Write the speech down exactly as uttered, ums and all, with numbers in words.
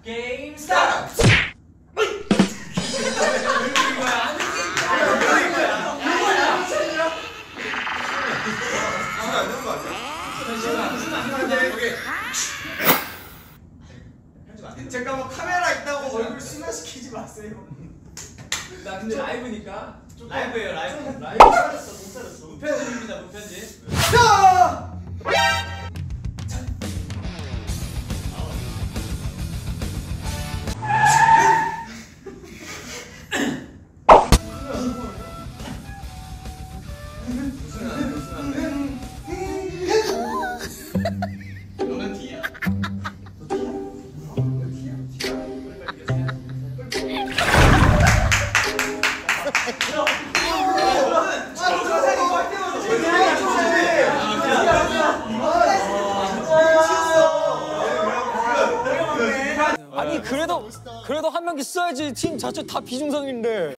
게임 스타트! 잠깐만 카메라 있다고 얼굴 순화시키지 마세요. 나 근데 라이브니까 라이브예요 라이브. 라이브 잘했어 못 잘했어 무편집입니다 무편집. 야! 너는 D야. 아니 그래도 그래도 한 명씩 써야지 팀 자체 다 비중성인데.